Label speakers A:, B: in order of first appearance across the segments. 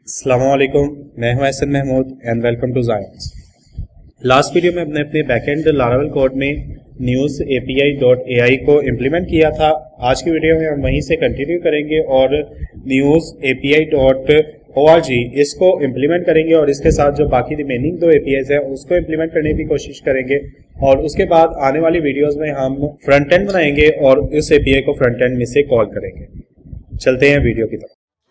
A: अस्सलामुअलैकुम, मैं हूं Ehsan Mahmood and welcome to Zaions। Last video में हमने अपने बैकएंड Laravel कोड में न्यूज़ API.ai को इम्प्लीमेंट किया था। आज की वीडियो में हम वहीं से कंटिन्यू करेंगे और न्यूज़ API.org इसको इम्प्लीमेंट करेंगे और इसके साथ जो बाकी रिमेनिंग दो APIs है उसको इम्प्लीमेंट करने की कोशिश करेंगे और उसके बाद आने वाली वीडियोस में हम फ्रंट एंड बनाएंगे और इस API को फ्रंट एंड में से कॉल करेंगे। चलते हैं वीडियो की तरफ।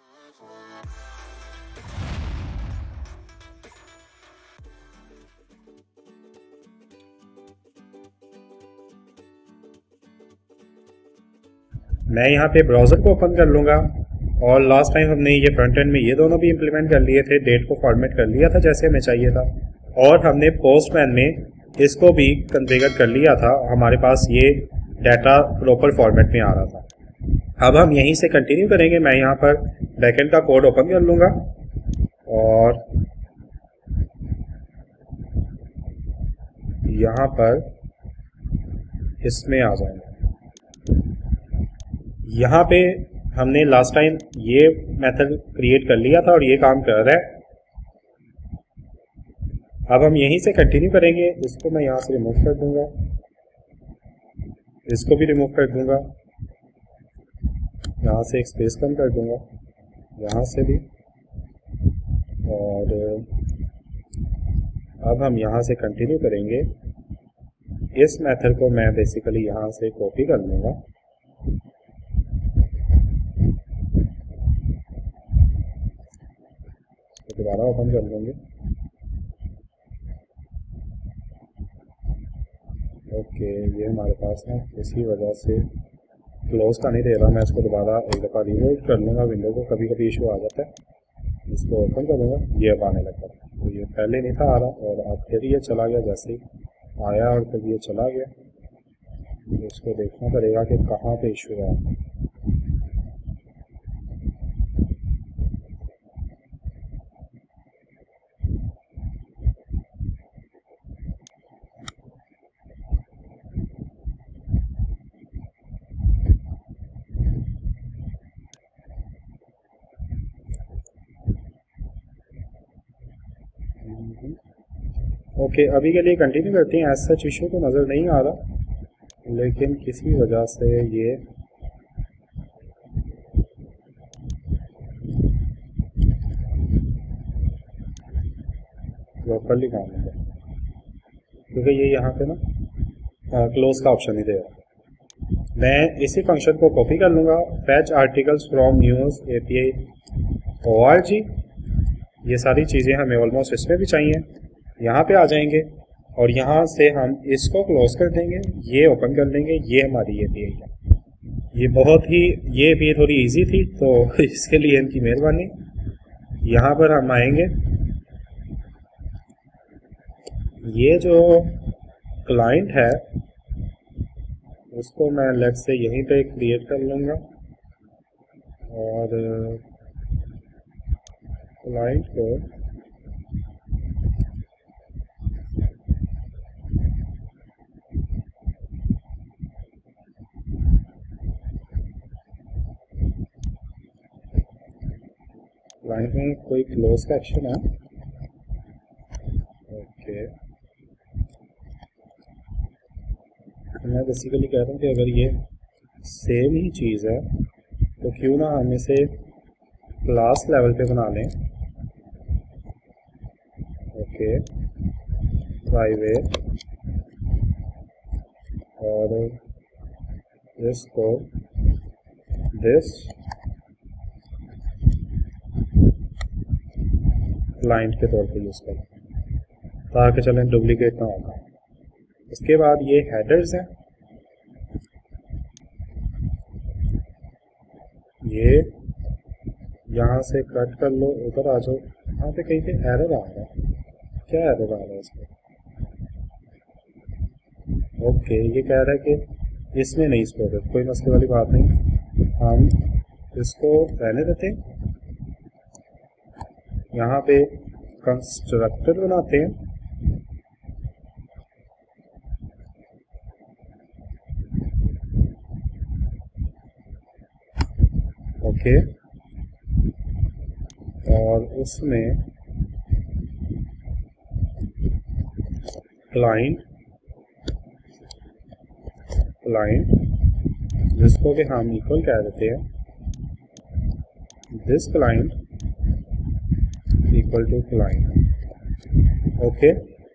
A: मैं यहाँ पे ब्राउज़र को ओपन कर लूँगा और लास्ट टाइम हमने ये फ्रंट एंड में ये दोनों भी इम्प्लीमेंट कर लिए थे, डेट को फॉर्मेट कर लिया था जैसे हमें चाहिए था और हमने पोस्टमैन में इसको भी कॉन्फ़िगर कर लिया था, हमारे पास ये डाटा प्रॉपर फॉर्मेट में आ रहा था। अब हम यहीं से कंटिन्यू करेंगे। मैं यहाँ पर बैकएंड का कोड ओपन कर लूँगा और यहाँ पर इसमें आ जाएंगे। यहाँ पे हमने लास्ट टाइम ये मेथड क्रिएट कर लिया था और ये काम कर रहा है। अब हम यहीं से कंटिन्यू करेंगे। इसको मैं यहाँ से रिमूव कर दूंगा, इसको भी रिमूव कर दूंगा, यहाँ से एक स्पेस कम कर दूंगा, यहाँ से भी, और अब हम यहाँ से कंटिन्यू करेंगे। इस मेथड को मैं बेसिकली यहाँ से कॉपी कर लूँगा दोबारा ओपन कर लेंगे। ओके, ये हमारे पास है, इसी वजह से क्लोज का नहीं दे रहा। मैं इसको दोबारा एक दफ़ा रिलोड कर लूँगा विंडो को, कभी कभी इशू आ जाता है। इसको ओपन करूँगा, ये अब आने लगा। तो ये पहले नहीं था आ रहा और अब फिर ये चला गया, जैसे ही आया और फिर ये चला गया। तो इसको देखना पड़ेगा कि कहाँ पे इशू है। ओके, अभी के लिए कंटिन्यू करते हैं। ऐसा सच इशू तो नज़र नहीं आ रहा, लेकिन किसी वजह से ये प्रॉपरली काम नहीं है क्योंकि ये यहाँ पे ना क्लोज का ऑप्शन नहीं दे रहा। मैं इसी फंक्शन को कॉपी कर लूँगा, fetch articles from news API.org। ये सारी चीज़ें हमें ऑलमोस्ट इसमें भी चाहिए। यहाँ पे आ जाएंगे और यहाँ से हम इसको क्लोज कर देंगे, ये ओपन कर लेंगे। ये हमारी API है। ये API थोड़ी इजी थी तो इसके लिए इनकी मेहरबानी। यहाँ पर हम आएंगे, ये जो क्लाइंट है उसको मैं लेट से यहीं पे क्रिएट कर लूँगा और क्लाइंट को क्लाइंट में कोई क्लोज का एक्शन है। ओके, मैं बेसिकली कह रहा हूँ कि अगर ये सेम ही चीज़ है तो क्यों ना हम इसे क्लास लेवल पे बना लें। ओके, प्राइवेट, और इसको दिस क्लाइंट के तौर पे यूज़ करें ताकि चलें डुप्लीकेट ना होगा। इसके बाद ये हेडर्स हैं, ये यहाँ से कट कर लो, उधर आ जाओ। यहाँ पे कहीं पे एरर आ रहा है, क्या एरर आ रहा है इसमें? ओके, ये कह रहा है कि इसमें नहीं सपोर्टेड, कोई मसले वाली बात नहीं, हम इसको रहने देते हैं। यहाँ पे कंस्ट्रक्टर बनाते हैं, ओके, और उसमें क्लाइंट जिसको कि हम इक्वल कह देते हैं this client equal to client. Okay,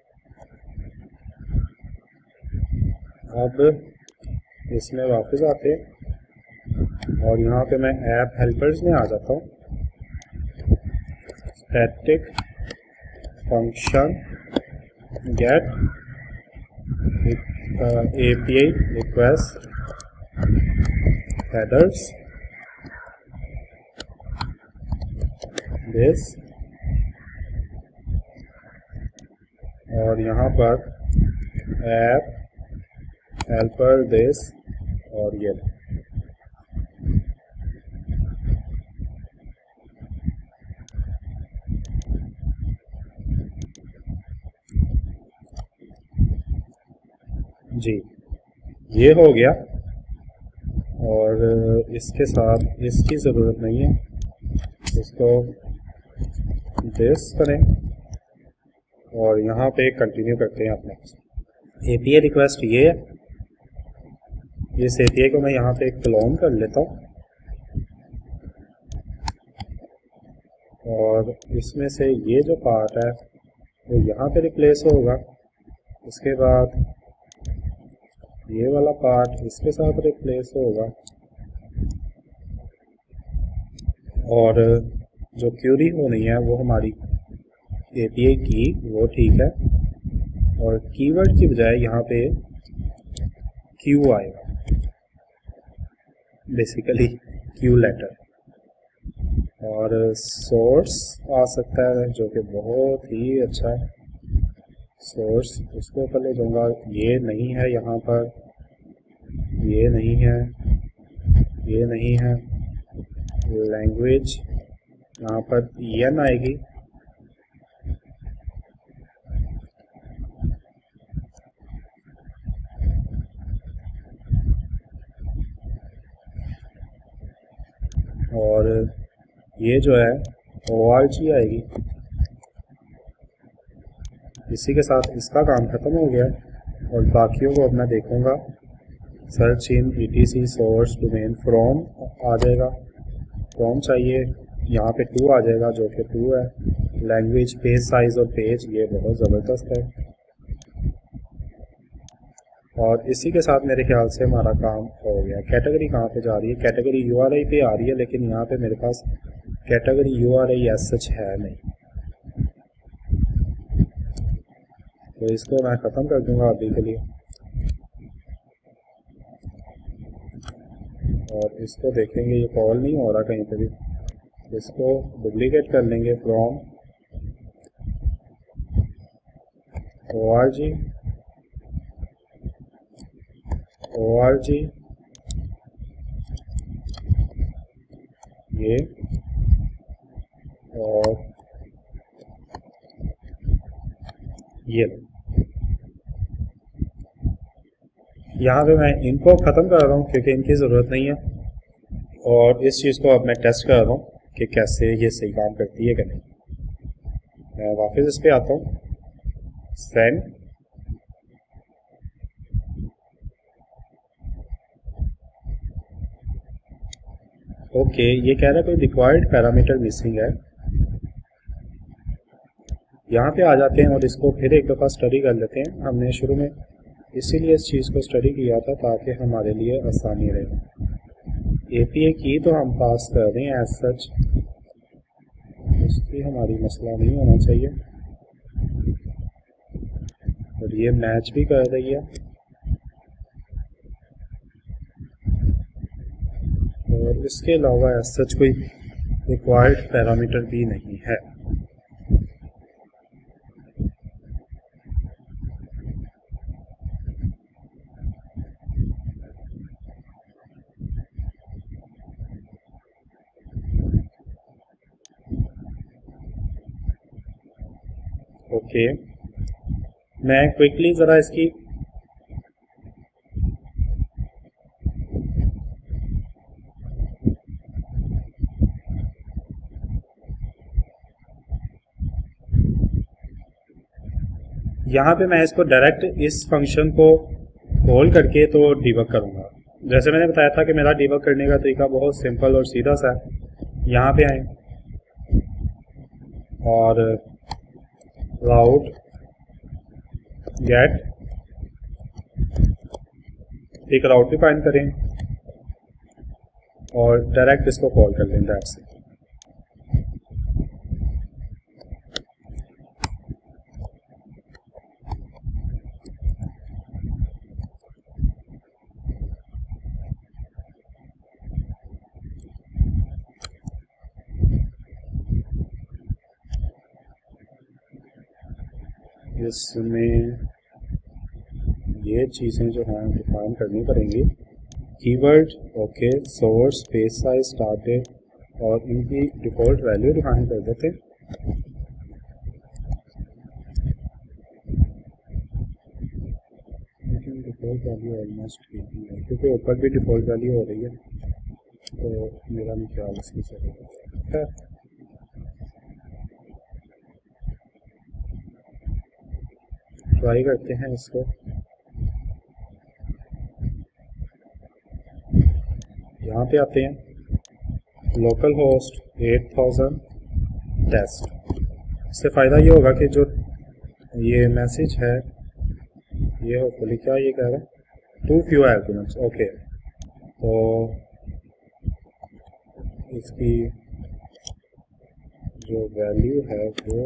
A: अब इसमें वापस आते और यहाँ पे मैं ऐप हेल्पर्स में आ जाता हूँ। Static function get API request headers this, और यहाँ पर ऐप हेल्पर दिस और ये। जी, ये हो गया। और इसके साथ इसकी ज़रूरत नहीं है, इसको दिस करें और यहाँ पे कंटिन्यू करते हैं अपने API रिक्वेस्ट। ये है, इस API को मैं यहाँ पे क्लोन कर लेता हूँ और इसमें से ये जो पार्ट है वो यहाँ पे रिप्लेस होगा। उसके बाद ये वाला पार्ट इसके साथ रिप्लेस होगा और जो क्यूरी होनी है वो हमारी API की, वो ठीक है। और कीवर्ड की बजाय यहाँ पे क्यू आएगा, बेसिकली क्यू लेटर, और सोर्स आ सकता है जो कि बहुत ही अच्छा है। सोर्स उसको ऊपर ले जाऊँगा, ये नहीं है यहाँ पर, ये नहीं है, ये नहीं है। लैंग्वेज यहाँ पर EN आएगी, और ये जो है ORG आएगी। इसी के साथ इसका काम खत्म हो गया और बाकियों को अब मैं देखूँगा। Search in ETC source domain from आ जाएगा, फ्रॉम चाहिए, यहाँ पे 2 आ जाएगा जो कि 2 है। लैंग्वेज, पेज साइज और पेज, ये बहुत ज़बरदस्त है। और इसी के साथ मेरे ख्याल से हमारा काम हो गया। कैटेगरी कहाँ पे जा रही है? कैटेगरी URI पे आ रही है, लेकिन यहाँ पे मेरे पास कैटेगरी URI एज सच है नहीं, तो इसको मैं ख़त्म कर दूंगा अभी के लिए। और इसको देखेंगे, ये कॉल नहीं हो रहा कहीं पे भी, इसको डुप्लीकेट कर लेंगे फ्रॉम ORG ये, और ये। यहाँ पे मैं इनको ख़त्म कर रहा हूँ क्योंकि इनकी ज़रूरत नहीं है, और इस चीज़ को अब मैं टेस्ट कर रहा हूँ कि कैसे ये सही काम करती है कि नहीं। मैं वापस इस पे आता हूँ, सेंड, ओके, ये कह रहा है कोई रिक्वायर्ड पैरामीटर मिसिंग है। यहाँ पे आ जाते हैं और इसको फिर एक दफ़ा स्टडी कर लेते हैं। हमने शुरू में इसीलिए इस चीज़ को स्टडी किया था ताकि हमारे लिए आसानी रहे। API की तो हम पास कर दें एज सच, उसकी हमारी मसला नहीं होना चाहिए, और ये मैच भी कर रही है। और इसके अलावा एज सच कोई रिक्वायर्ड पैरामीटर भी नहीं है। ओके, मैं क्विकली ज़रा इसकी यहाँ पे मैं इसको डायरेक्ट इस फंक्शन को कॉल करके तो डिबग करूँगा। जैसे मैंने बताया था कि मेरा डिबग करने का तरीका बहुत सिंपल और सीधा सा है। यहाँ पे आए और राउट गेट एक राउट डिफाइन करें और डायरेक्ट इसको कॉल कर लें दैट से। इसमें ये चीज़ें जो हैं डिफाइन करनी पड़ेंगी। Keyword okay, source, page size, start date और इनकी डिफ़ॉल्ट वैल्यू डिफाइन कर देते हैं। लेकिन डिफ़ॉल्ट वैल्यू ऑलमोस्ट ठीक है क्योंकि ऊपर भी डिफ़ॉल्ट वैल्यू हो रही है, तो मेरा नहीं ख्याल इसकी जरूरत है। ट्राई करते हैं इसको। यहाँ पे आते हैं, लोकल होस्ट 8000 टेस्ट। इससे फ़ायदा ये होगा कि जो ये मैसेज है ये होपफुली क्या ये कह रहा है टू फ्यू आर्गुमेंट्स। ओके, तो इसकी जो वैल्यू है वो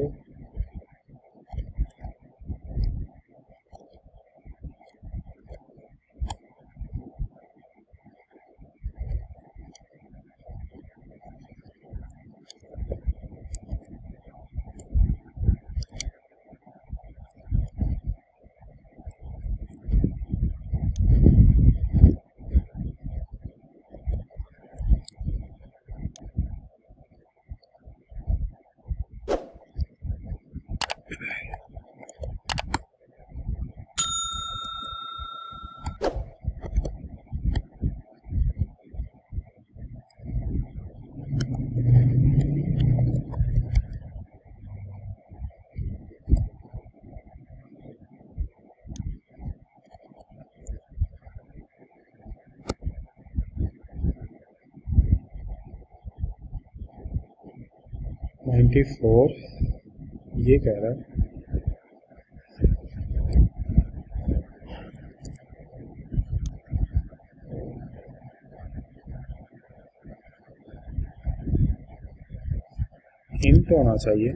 A: $94 ये कह रहा है। हिंट होना चाहिए।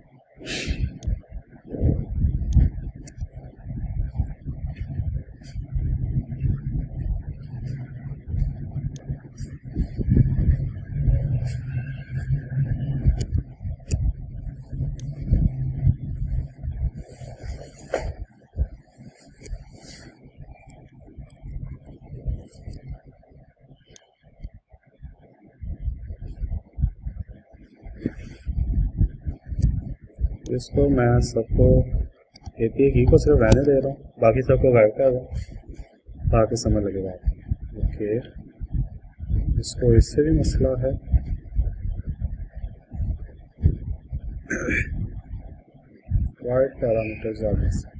A: इसको मैं सबको एपीआई की को सिर्फ रहने दे रहा हूँ, बाकी सबको गायब कर रहा हूँ ताकि समझ लगेगा। ओके, इसको इससे भी मसला है। वाइड पैरामीटर्स आगे से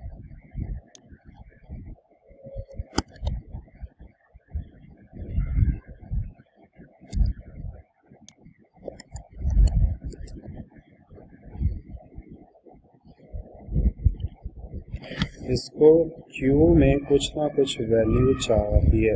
A: इसको क्यू में कुछ ना कुछ वैल्यू चाहिए।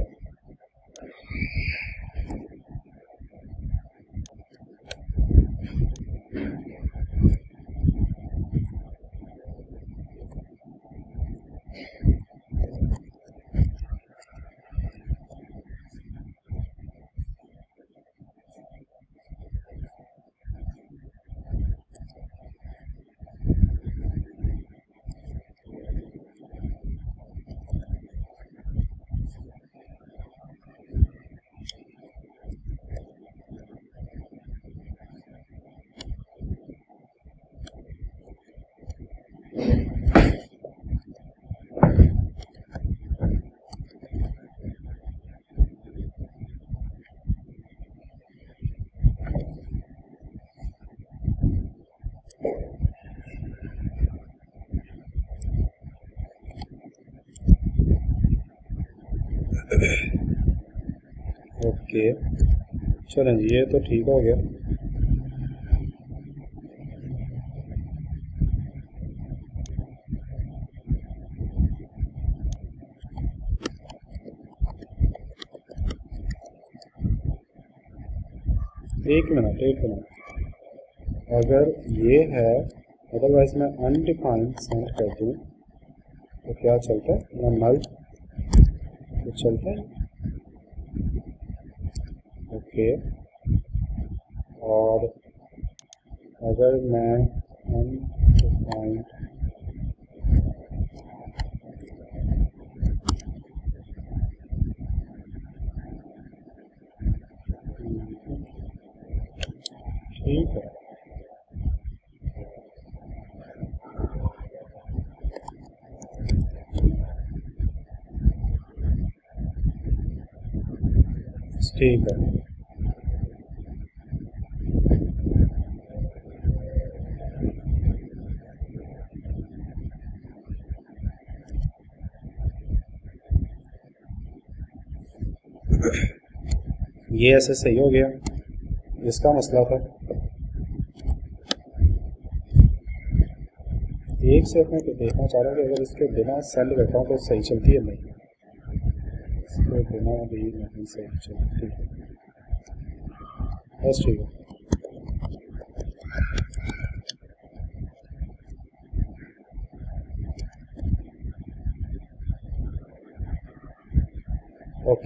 A: ओके चलें जी, ये तो ठीक हो गया। एक मिनट, अगर ये है अदरवाइज मैं अनडिफाइंड सेंड कर दूँ तो क्या चलता है, या नल तो चलता है। ओके, और अगर मैं अनडिफाइंड ठीक है, ठीक है। ये ऐसे सही हो गया, इसका मसला था। एक से मैं देखना चाह रहा हूँ कि अगर इसके बिना सेंड करता हूँ तो सही चलती है नहीं, इसके बिना भी नहीं सही चलती। बस ठीक है। ओके,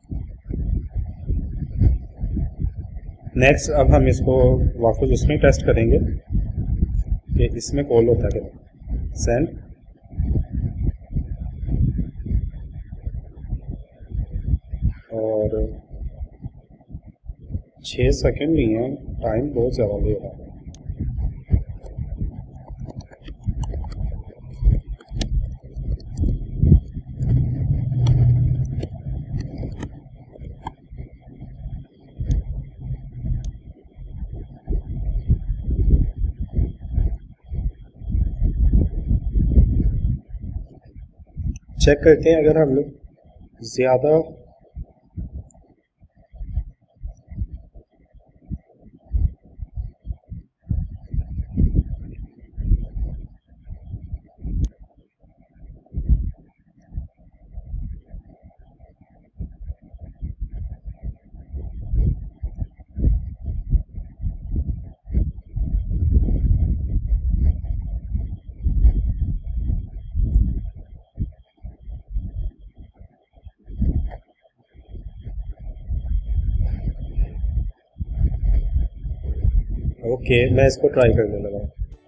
A: नेक्स्ट अब हम इसको वापस उसमें टेस्ट करेंगे कि इसमें कॉल होता है सेंड, और 6 सेकंड नहीं है, टाइम बहुत ज़्यादा ले रहा है। चेक करते हैं अगर हम लोग ज़्यादा ओके, मैं इसको ट्राई करने लगा।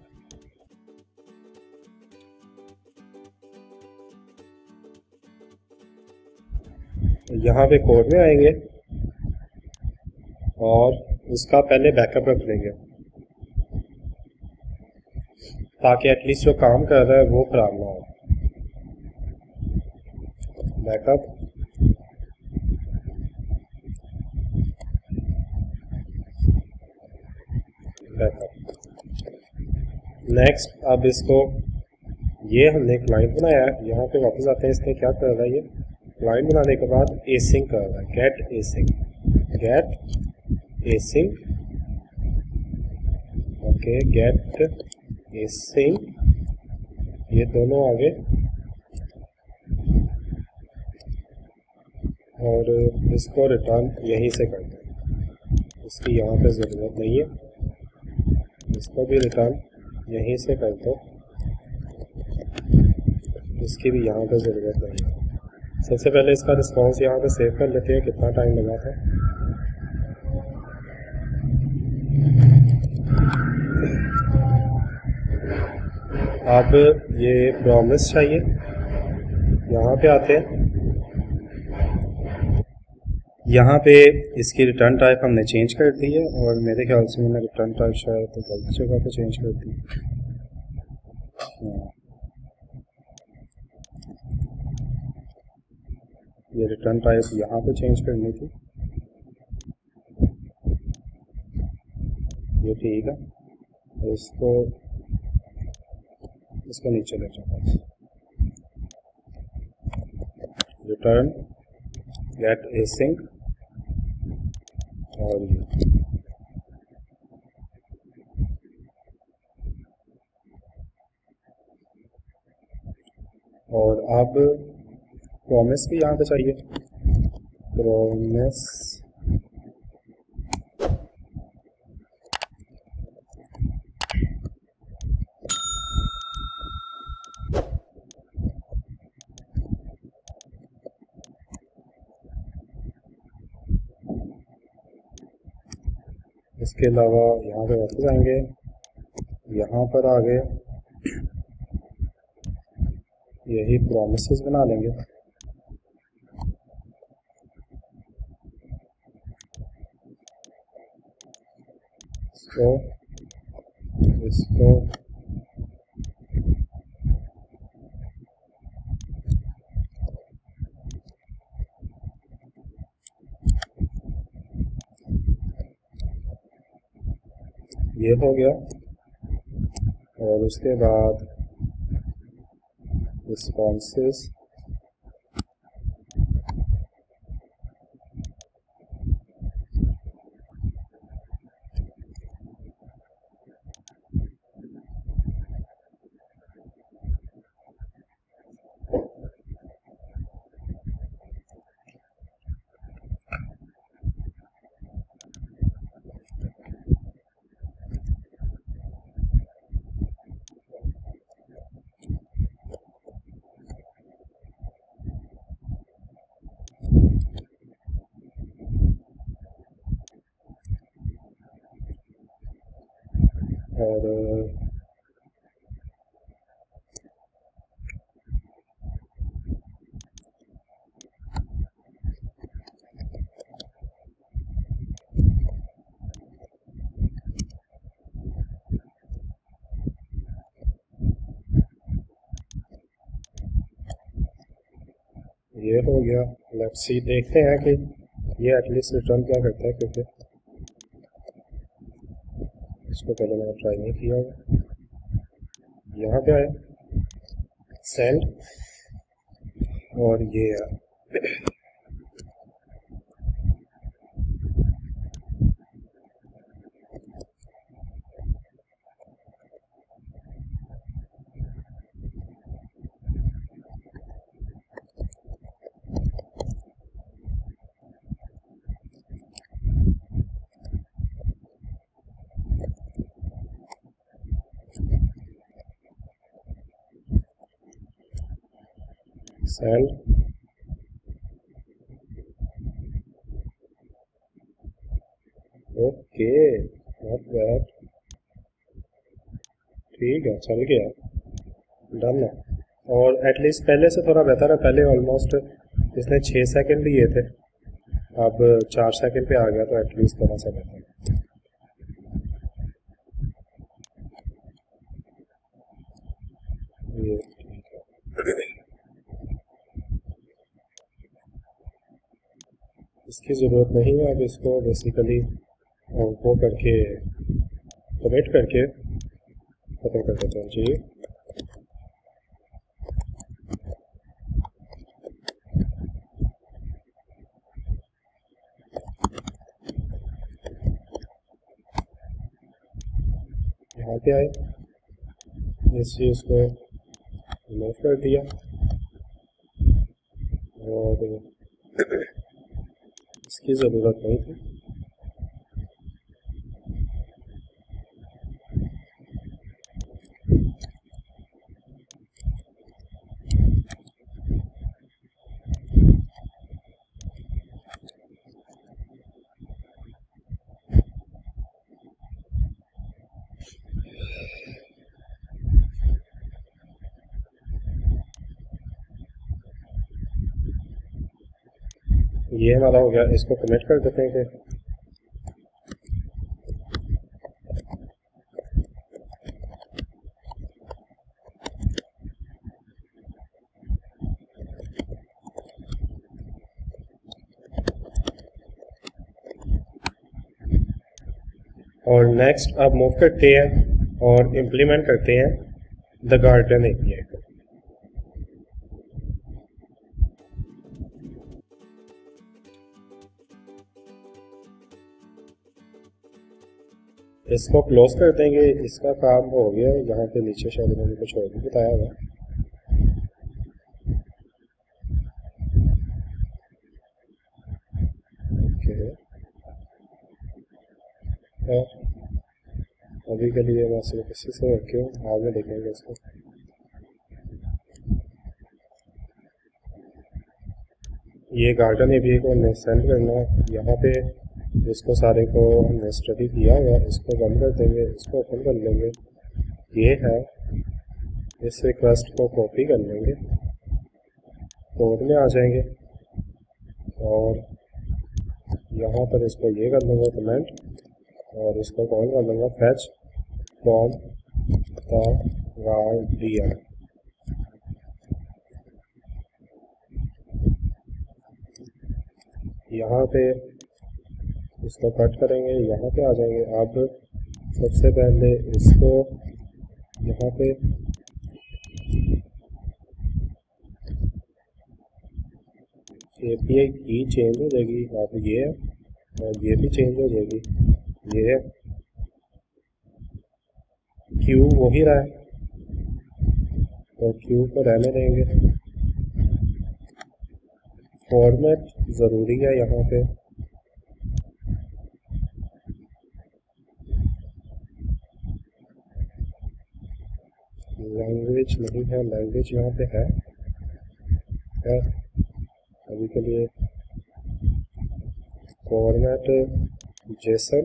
A: यहाँ पे कोड में आएंगे और उसका पहले बैकअप रख लेंगे ताकि एटलीस्ट जो काम कर रहा है वो खराब ना हो। बैकअप, नेक्स्ट अब इसको, ये हमने क्लाइंट बनाया है, यहाँ पे वापस आते हैं। इसने क्या कर रहा है, ये क्लाइंट बनाने के बाद एसिंग कर रहा है, get async, okay, get async, ये दोनों आगे, और इसको रिटर्न यहीं से करते हैं, इसकी यहाँ पे ज़रूरत नहीं है। इसको भी रिटर्न यहीं से कर दो, इसकी भी यहाँ पे ज़रूरत नहीं है। सबसे पहले इसका रिस्पांस यहाँ पे सेव कर लेते हैं, कितना टाइम लगा था। अब ये प्रॉमिस चाहिए, यहाँ पे आते हैं। यहाँ पे इसकी रिटर्न टाइप हमने चेंज कर दी है, और मेरे ख्याल से मैंने रिटर्न टाइप शायद तो गलत जगह पे चेंज कर दी। ये रिटर्न टाइप यहाँ पे चेंज करनी थी, ये ठीक है। इसको नीचे ले जाओ, रिटर्न गेट async और अब प्रॉमिस भी यहाँ पे चाहिए, प्रॉमिस इसके अलावा यहाँ पे वापस आएंगे, यहाँ पर आगे यही प्रॉमिसेस बना लेंगे। इसको ये हो गया और उसके बाद रिस्पॉन्सेस और ये हो गया। लेट्स सी, देखते हैं कि ये एटलीस्ट रिटर्न क्या करता है, क्योंकि इसको पहले मैंने ट्राई नहीं किया हुआ। यहाँ पे आया सेंड और ये सेंड ओके, नॉट बैड, ठीक है, चल गया, डन है। और एटलीस्ट पहले से थोड़ा बेहतर है। पहले ऑलमोस्ट इसने 6 सेकंड लिए थे, अब 4 सेकंड पे आ गया, तो एटलीस्ट थोड़ा सा बेहतर है। ये इसकी ज़रूरत नहीं है। अब इसको बेसिकली वो करके कमिट करके ख़त्म कर देते हैं जी। यहाँ पे आए, इस चीज़ को रिमूव कर दिया और इसकी ज़रूरत नहीं थी। ये हमारा हो गया, इसको कमिट कर देते हैं फिर। और नेक्स्ट अब मूव करते हैं और इम्प्लीमेंट करते हैं द गार्डन एपीआई को। इसको क्लोज कर देंगे, इसका काम हो गया। यहाँ पे नीचे शायद मैंने कुछ और भी बताया हुआ। ओके, अभी के लिए मैं सिर्फ इसी से रखी हूँ, बाद में देखेंगे इसको। ये गार्डन एरिया को हमने सेंड करना है। यहाँ पे इसको सारे को हमने स्टडी किया हुआ, इसको बंद कर देंगे, इसको ओपन कर लेंगे। ये है, इस रिक्वेस्ट को कॉपी कर लेंगे, कोड में आ जाएंगे और यहाँ पर इसको ये कर लूँगा कमेंट और इसको कॉल कर लूँगा फैच फ्रॉम द गार्डियन। यहाँ पे इसको कट करेंगे, यहाँ पे आ जाएंगे। अब सबसे पहले इसको यहाँ पे API की चेंज हो जाएगी, अब ये और ये भी चेंज हो जाएगी। ये क्यू वही रहा है तो क्यू को रहने देंगे। फॉर्मेट ज़रूरी है यहाँ पे, लैंग्वेज नहीं है, लैंग्वेज यहाँ पे है अभी के लिए। फॉर्मेट जेसन,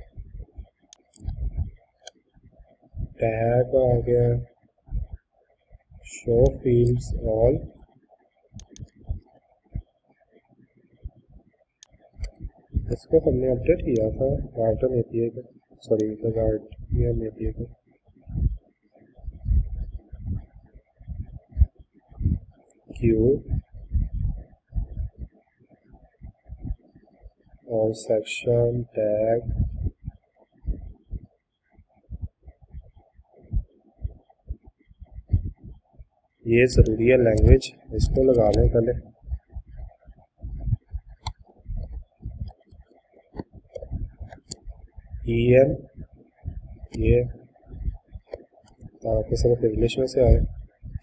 A: टैग आ गया, शो फील्ड्स ऑल, इसको हमने अपडेट किया था गार्डन एपीआई को, सॉरी गार्डन एपीआई को। क्यू और सेक्शन टैग, ये ज़रूरी है लैंग्वेज, इसको लगा लें पहले। EN ये ताकि सिर्फ इंग्लिश में से आए।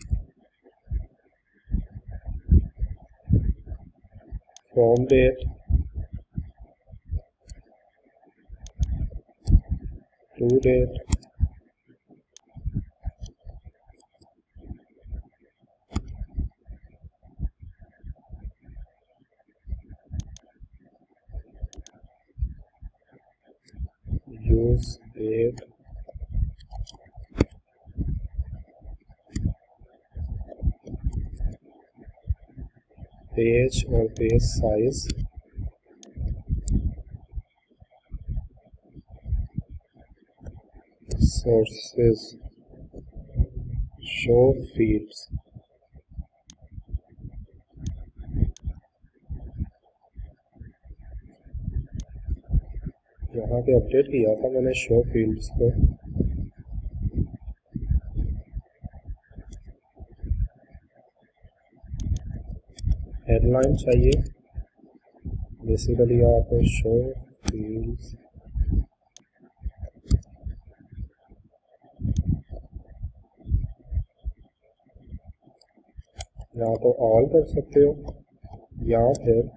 A: From date to date, use date, page और page size, sources, show fields. यहाँ पे अपडेट किया था मैंने शो फील्ड्स को। हेडलाइन चाहिए, बेसिकली आप शो फील्ड्स या तो ऑल कर सकते हो या फिर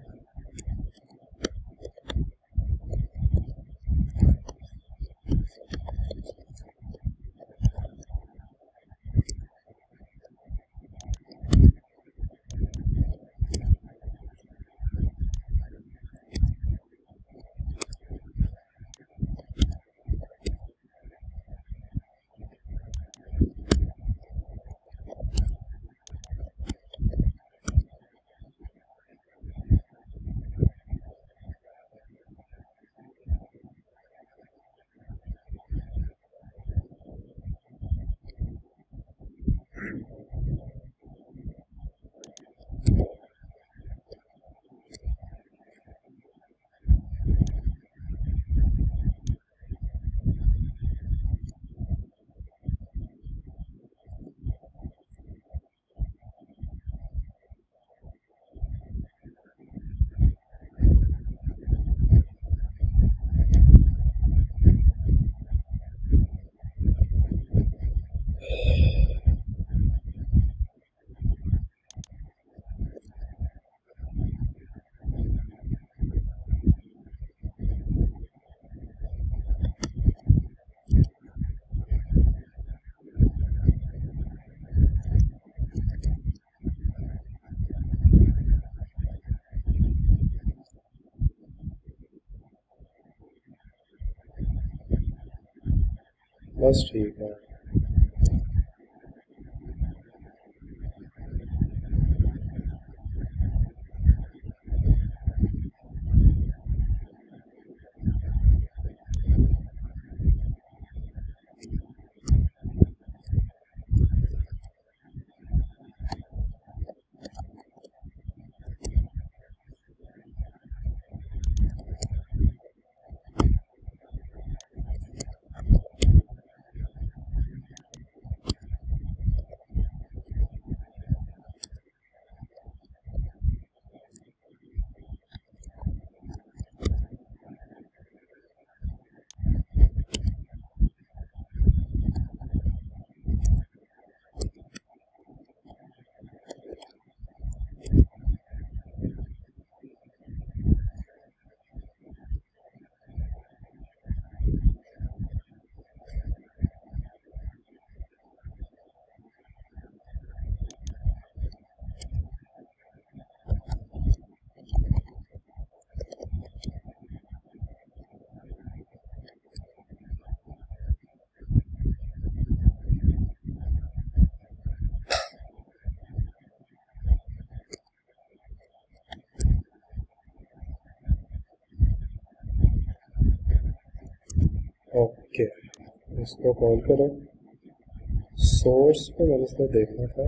A: बस ठीक है। ओके, इसको कॉल करो। सोर्स पे मैंने इसको देखना था।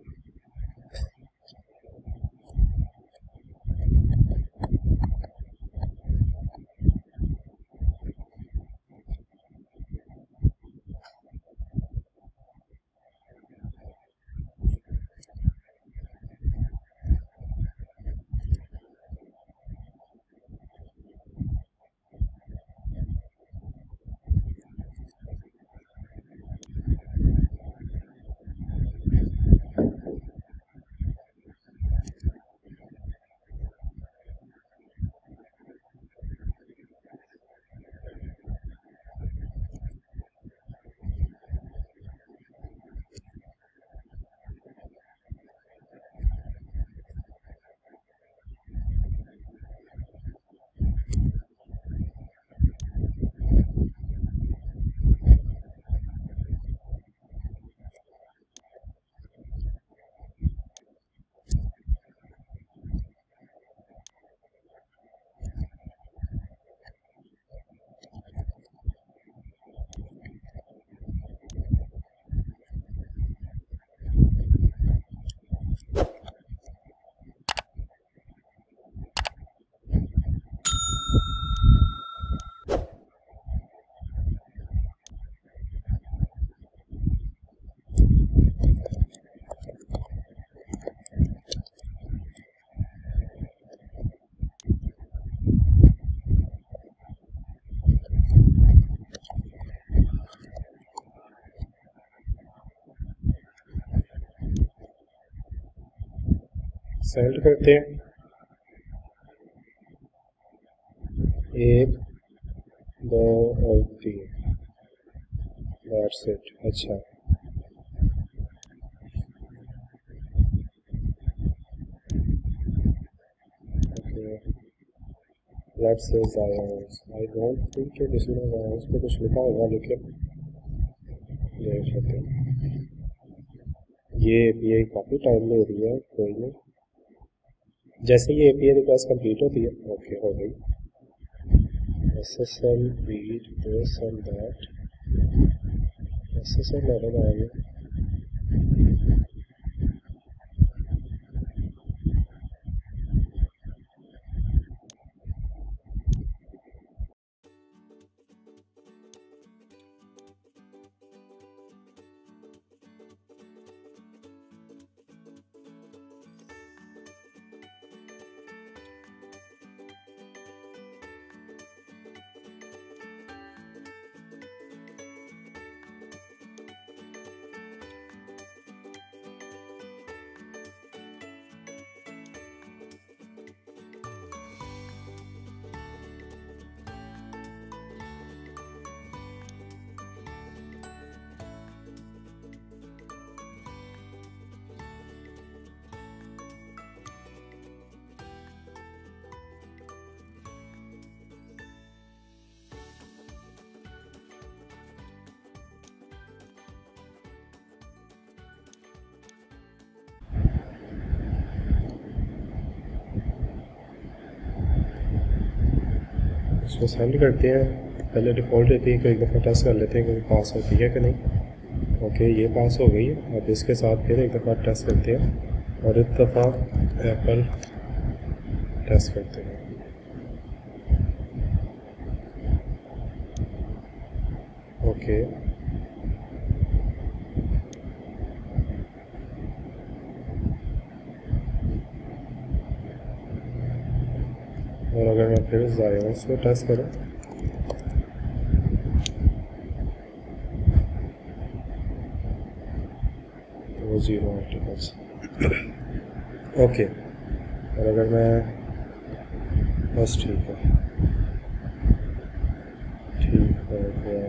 A: सेलेक्ट करते हैं 1 2 और 3। That's it. अच्छा, okay, let's say Zaions। I don't think कि किसी ने Zaions पे कुछ लिखा होगा, लेकिन देख लेते हैं। ये API काफ़ी टाइम ले रही है, कोई नहीं। जैसे ये API रिक्वेस्ट कंप्लीट होती है, ओके हो गई। SSL read this and that, SSL error आ गया। इसको सेंड करते हैं। पहले डिफ़ॉल्ट एपीआई को एक दफ़ा टेस्ट कर लेते हैं कि पास होती है कि नहीं। ओके, ये पास हो गई है। अब इसके साथ फिर एक दफ़ा टेस्ट करते हैं और इस दफ़ा एप्पल टेस्ट करते हैं। ओके, और अगर मैं फिर Zaions को टेस्ट करूँ तो वो 0 आर्टिकल्स। ओके, और अगर मैं बस ठीक है गया।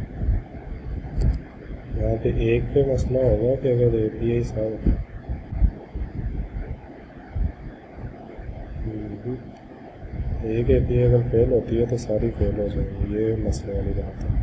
A: यहाँ पे एक पे मसला होगा कि अगर एपीआई सब एक एपीआई अगर फेल होती है तो सारी फेल हो जाएगी, ये मसले वाली बात है।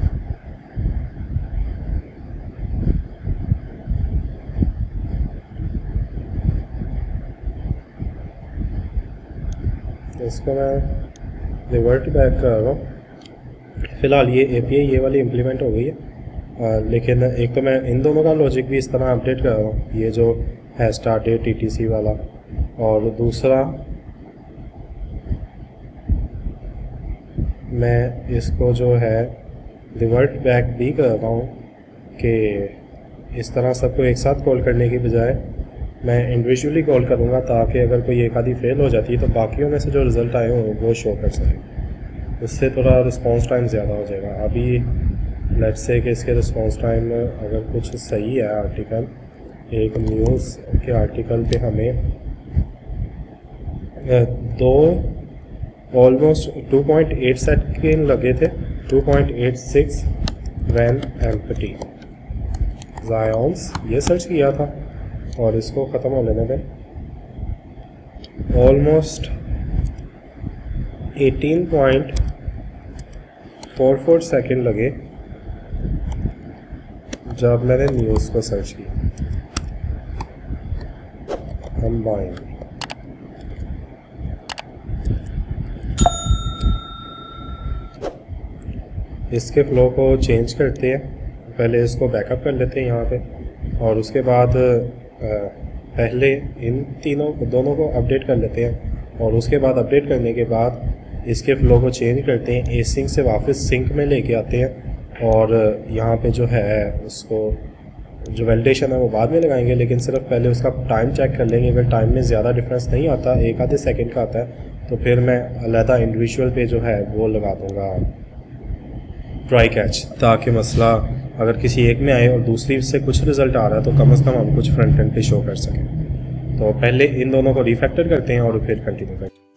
A: तो इसको मैं रिवर्ट बैक कर रहा हूँ। फ़िलहाल ये एपीआई ये वाली इम्प्लीमेंट हो गई है, लेकिन एक तो मैं इन दोनों का लॉजिक भी इस तरह अपडेट कर रहा हूँ, ये जो है स्टार्ट डेट टीटीसी वाला, और दूसरा मैं इसको जो है रिवर्ट बैक भी कर रहा हूँ कि इस तरह सबको एक साथ कॉल करने की बजाय मैं इंडिविजुअली कॉल करूँगा, ताकि अगर कोई एक आधी फेल हो जाती है तो बाकियों में से जो रिज़ल्ट आए हों वो शो कर सकें। इससे थोड़ा रिस्पांस टाइम ज़्यादा हो जाएगा। अभी लेट्स से कि इसके रिस्पांस टाइम अगर कुछ सही है, आर्टिकल एक न्यूज़ के आर्टिकल पे हमें ऑलमोस्ट 2.8 सेकेंड लगे थे, 2.86 व्हेन एम्प्टी। Zaions ये सर्च किया था और इसको ख़त्म होने में ऑलमोस्ट 18.44 सेकेंड लगे जब मैंने न्यूज़ को सर्च किया। कंबाइन इसके फ्लो को चेंज करते हैं। पहले इसको बैकअप कर लेते हैं यहाँ पे, और उसके बाद पहले इन दोनों को अपडेट कर लेते हैं, और उसके बाद अपडेट करने के बाद इसके फ्लो को चेंज करते हैं, एसिंक से वापस सिंक में लेके आते हैं, और यहाँ पे जो है उसको जो वैलिडेशन है वो बाद में लगाएंगे, लेकिन सिर्फ पहले उसका टाइम चेक कर लेंगे। अगर टाइम में ज़्यादा डिफरेंस नहीं आता, एक आधे सेकंड का आता है, तो फिर मैं अलहदा इंडिविजुअल पे जो है वो लगा दूँगा ट्राई कैच, ताकि मसला अगर किसी एक में आए और दूसरी से कुछ रिज़ल्ट आ रहा है तो कम से कम हम कुछ फ्रंट एंड पे शो कर सकें। तो पहले इन दोनों को रिफैक्टर करते हैं और फिर कंटिन्यू करते हैं।